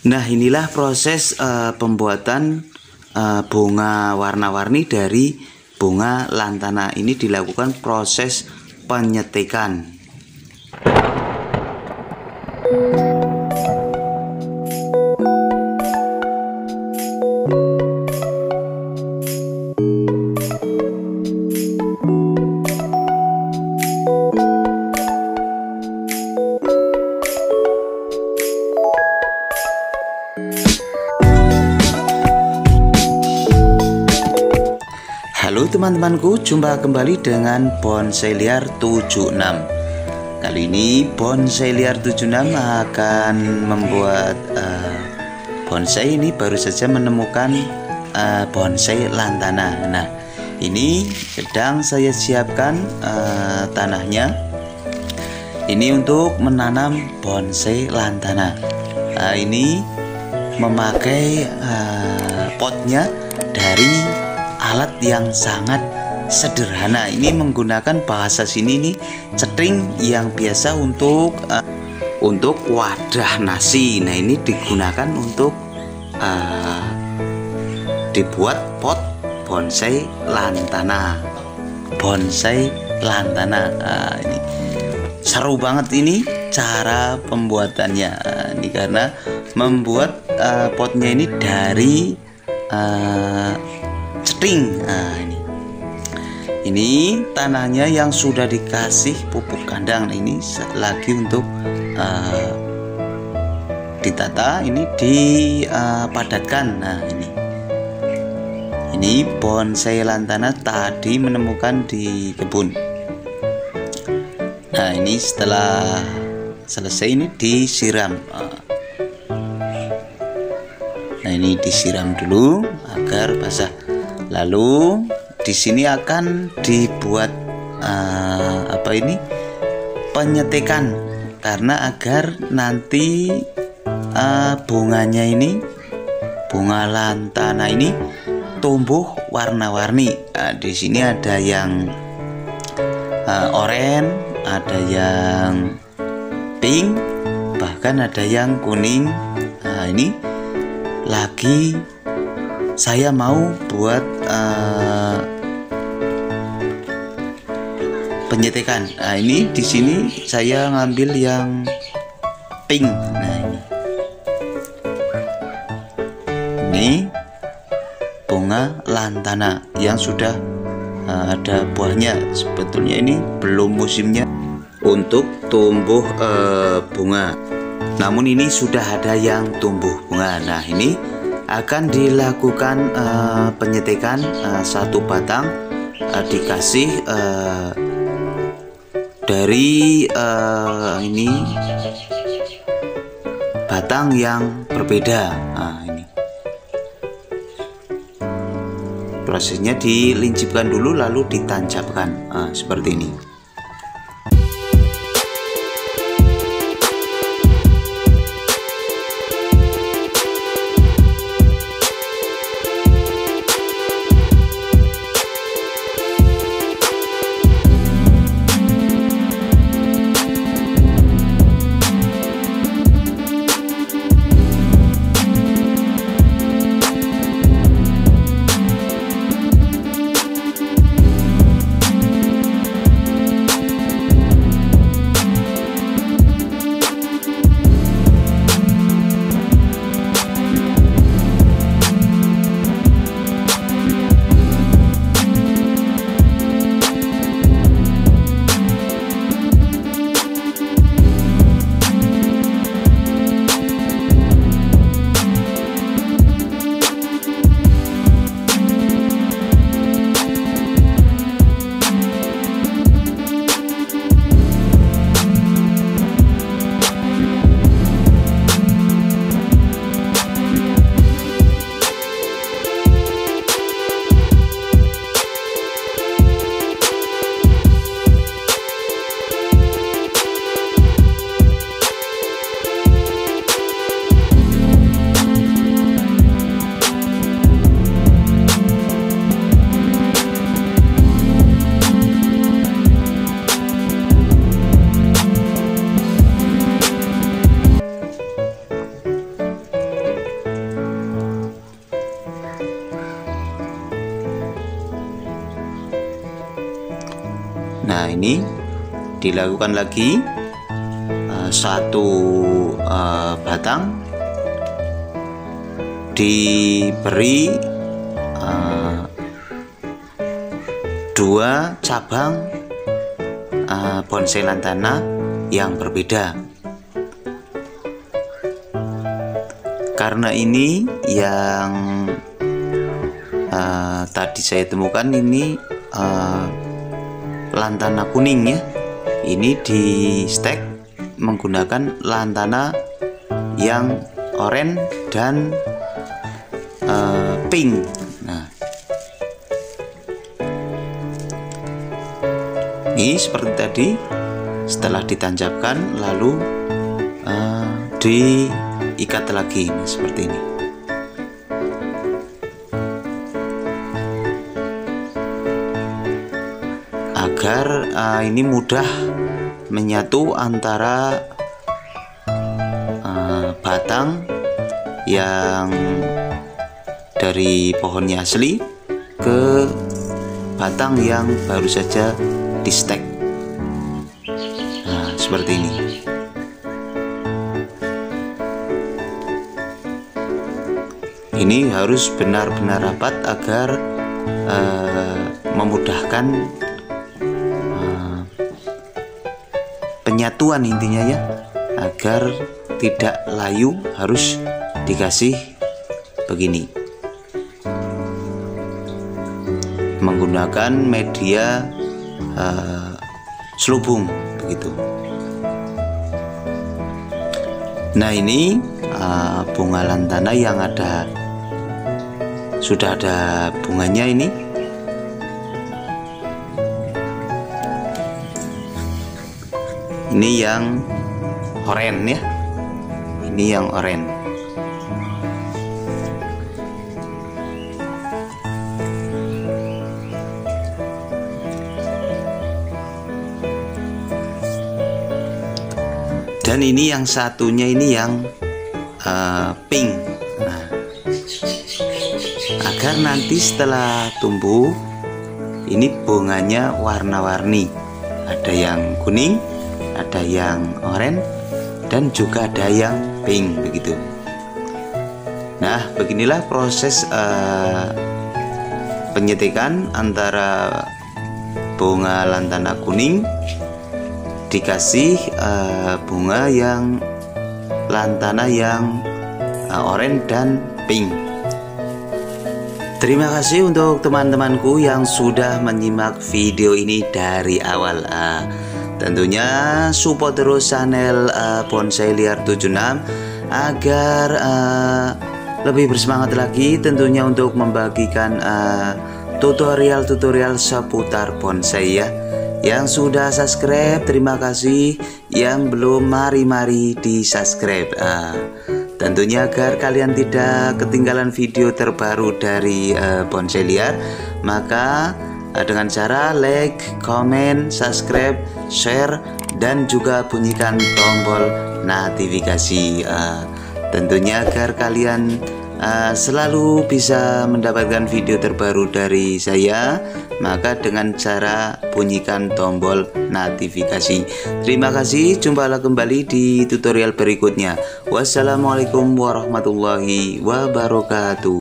Nah, inilah proses pembuatan bunga warna-warni dari bunga lantana. Ini dilakukan proses penyetikan. Halo teman-temanku, jumpa kembali dengan Bonsai Liar 76. Kali ini Bonsai Liar 76 akan membuat bonsai. Ini baru saja menemukan bonsai lantana. Nah, ini sedang saya siapkan tanahnya. Ini untuk menanam bonsai lantana. Ini memakai potnya dari alat yang sangat sederhana. Ini menggunakan bahasa sini nih cetring yang biasa untuk wadah nasi. Nah, ini digunakan untuk dibuat pot bonsai lantana. Bonsai lantana. Ini seru banget ini cara pembuatannya. Ini karena membuat potnya ini dari cetring. Nah, ini tanahnya yang sudah dikasih pupuk kandang. Nah, ini lagi untuk ditata, ini dipadatkan. Nah, ini bonsai lantana tadi menemukan di kebun. Nah, ini setelah selesai ini disiram. Nah, ini disiram dulu agar basah. Lalu di sini akan dibuat penyetikan, karena agar nanti bunganya ini, bunga lantana ini tumbuh warna-warni. Nah, di sini ada yang oranye, ada yang pink, bahkan ada yang kuning. Nah, ini lagi saya mau buat penyetikan. Nah, ini di sini saya ngambil yang pink. Nah, ini bunga lantana yang sudah ada buahnya. Sebetulnya ini belum musimnya untuk tumbuh bunga, namun ini sudah ada yang tumbuh bunga. Nah, ini akan dilakukan penyetikan satu batang dikasih dari ini batang yang berbeda. Nah, ini prosesnya dilincipkan dulu lalu ditancapkan seperti ini. Nah, ini dilakukan lagi satu batang, diberi 2 cabang bonsai lantana yang berbeda. Karena ini yang tadi saya temukan ini lantana kuning ya. Ini di stek menggunakan lantana yang oranye dan pink. Nah, ini seperti tadi, setelah ditancapkan lalu diikat lagi seperti ini. Agar ini mudah menyatu antara batang yang dari pohonnya asli ke batang yang baru saja di stek. Nah, seperti ini. Ini harus benar-benar rapat agar memudahkan penyatuan intinya ya, agar tidak layu, harus dikasih begini menggunakan media selubung begitu. Nah, ini bunga lantana yang sudah ada bunganya ini. Ini yang oranye ya. Ini yang oranye. Dan ini yang satunya ini yang pink. Nah, agar nanti setelah tumbuh ini bunganya warna-warni. Ada yang kuning, ada yang oranye, dan juga ada yang pink begitu. Nah, beginilah proses penyetikan antara bunga lantana kuning dikasih bunga yang lantana yang oranye dan pink. Terima kasih untuk teman-temanku yang sudah menyimak video ini dari awal. Tentunya support terus channel Bonsai Liar 76 agar lebih bersemangat lagi tentunya untuk membagikan tutorial-tutorial seputar bonsai ya. Yang sudah subscribe terima kasih, yang belum mari-mari di subscribe. Tentunya agar kalian tidak ketinggalan video terbaru dari Bonsai Liar, maka dengan cara like, comment, subscribe, share, dan juga bunyikan tombol notifikasi. Tentunya agar kalian selalu bisa mendapatkan video terbaru dari saya, maka dengan cara bunyikan tombol notifikasi. Terima kasih, jumpalah kembali di tutorial berikutnya. Wassalamualaikum warahmatullahi wabarakatuh.